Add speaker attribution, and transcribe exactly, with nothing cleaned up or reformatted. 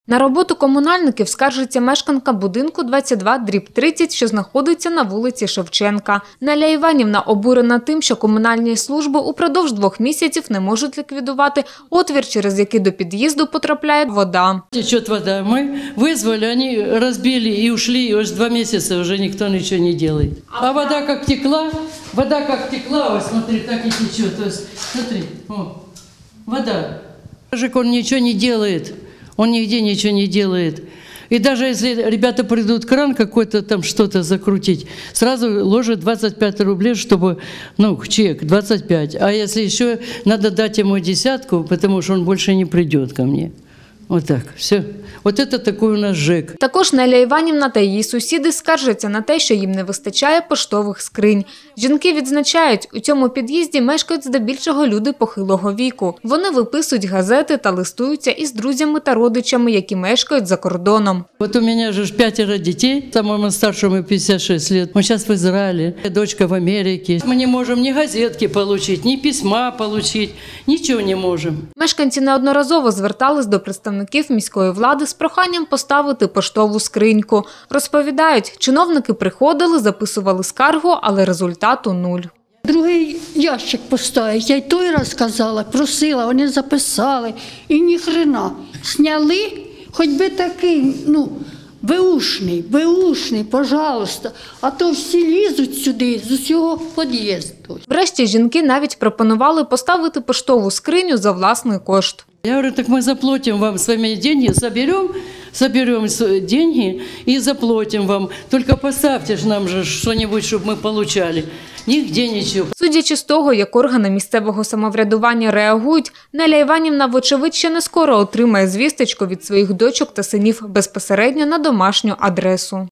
Speaker 1: На роботу комунальників скаржиться мешканка будинку двадцять два дріб тридцять, що знаходиться на вулиці Шевченка. Неля Іванівна обурена тим, що комунальні служби упродовж двох місяців не можуть ліквідувати отвір, через який до під'їзду потрапляє вода.
Speaker 2: Течет вода. Мы вызвали, они разбили и ушли, и уже два месяца уже никто ничего не делает. А вода как текла, вода как текла, вот смотри, так и течет. То есть, смотри, о, вода. Жик, он ничего не делает. Он нигде ничего не делает. И даже если ребята придут кран какой-то там что-то закрутить, сразу ложат двадцать пять рублей, чтобы, ну, чек, двадцать пять. А если еще надо дать ему десятку, потому что он больше не придет ко мне. Вот так, все. Вот это такой у нас ЖЕК.
Speaker 1: Також Неля Іванівна та її сусіди скаржаться на те, що їм не вистачає поштових скринь. Жінки відзначають, у цьому під'їзді мешкають здебільшого люди похилого віку. Вони виписують газети та листуються із друзями та родичами, які мешкають за кордоном.
Speaker 2: Вот у меня же пятеро детей, самому старшему пятьдесят шесть лет. Он сейчас в Израиле, дочка в Америке. Мы не можем ни газетки получить, ни письма получить, ничего не можем.
Speaker 1: Мешканці неодноразово звертались до представників міської влади з проханням поставити поштову скриньку. Розповідають, чиновники приходили, записували скаргу, але результату нуль.
Speaker 3: Другий ящик поставить. Я й той раз казала, просила, вони записали. І ні хрена. Сняли, хоч би такий, ну, беушний, беушний, пожалуйста. А то всі лізуть сюди з усього під'їзду.
Speaker 1: Врешті жінки навіть пропонували поставити поштову скриню за власний кошт.
Speaker 2: Я говорю, так мы заплатим вам своими деньги, соберем, соберем деньги и заплатим вам. Только поставьте ж нам же что-нибудь, чтобы мы получали. Нигде ничего.
Speaker 1: Судячи з того, як органи місцевого самоврядування реагують, Неля Іванівна, вочевидь, ще не скоро отримає звісточку від своїх дочок та синів безпосередньо на домашню адресу.